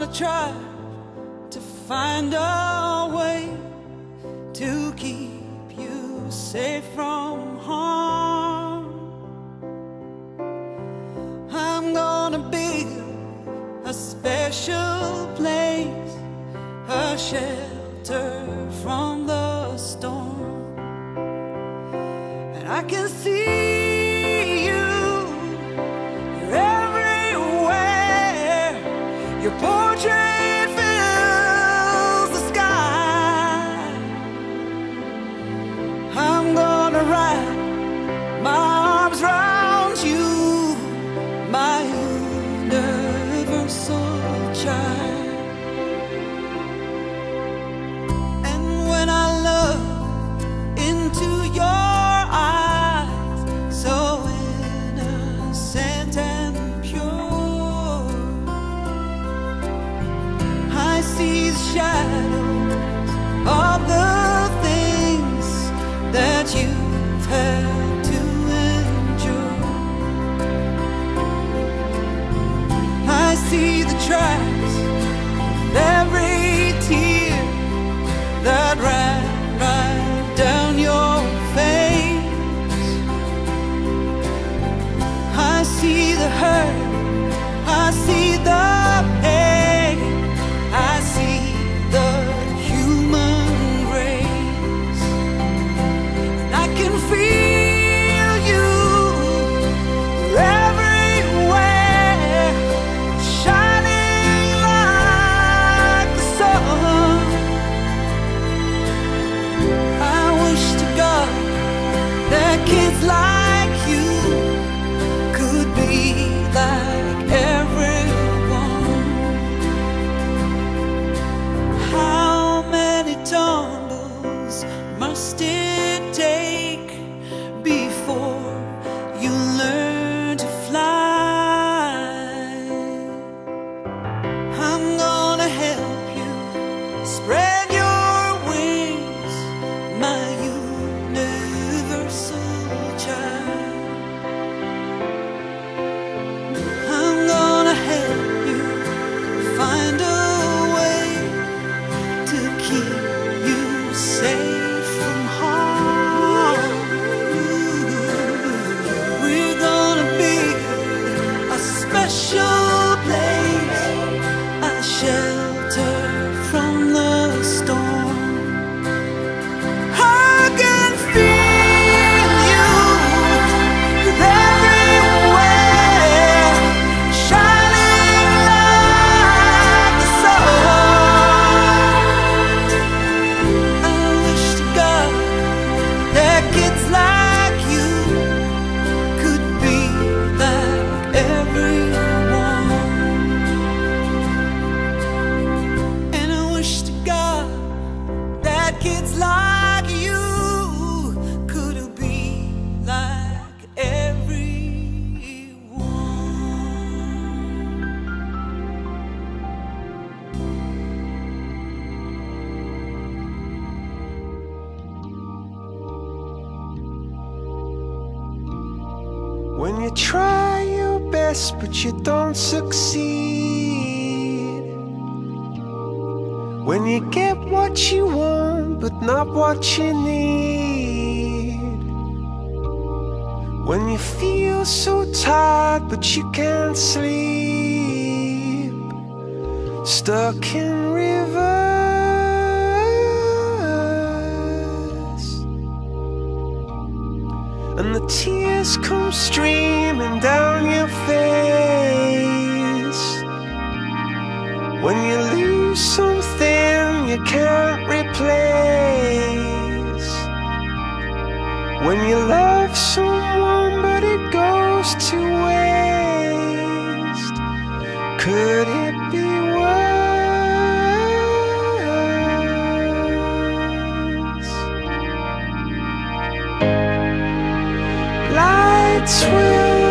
gonna try to find a way to keep you safe from harm. I'm gonna build a special place, a shelter from the storm. And I can see you, you're everywhere. Your portrait fills the sky. I'm gonna wrap my arms around you, my universal child. And when I look into your eyes, so innocent and pure, I see the shadows of the things that you've had to endure. I see the tracks of every tear that ran right down your face. I see the hurt, I see the pain, I see the human grace. And I can feel you everywhere, shining like the sun. I wish to God that kids like you could be like everyone. How many tumbles must it take before you learn to fly? I'm gonna help you spread your wings, my universal child. I'm gonna help you find a way to keep you safe from harm. We're gonna build a special place, a shelter from the storm. I can feel you, you're everywhere, shining like the sun. I wish to God that kids like you could be like everyone. And I wish to God that kids like you could be like everyone. When you try your best but you don't succeed, when you get what you want but not what you need, when you feel so tired but you can't sleep, stuck in reverse, and the tears come streaming down your face, when you lose something you can't replace, when you love someone but it goes to waste, could it be worse? Lights will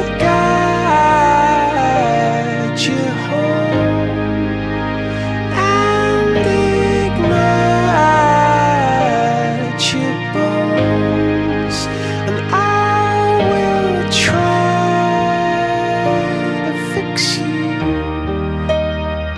guide you home and ignite your bones, and I will try to fix you.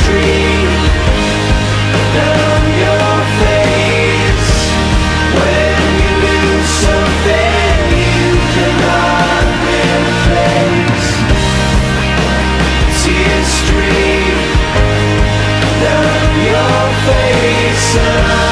stream down your face. When you lose something you cannot replace, tears stream down your face.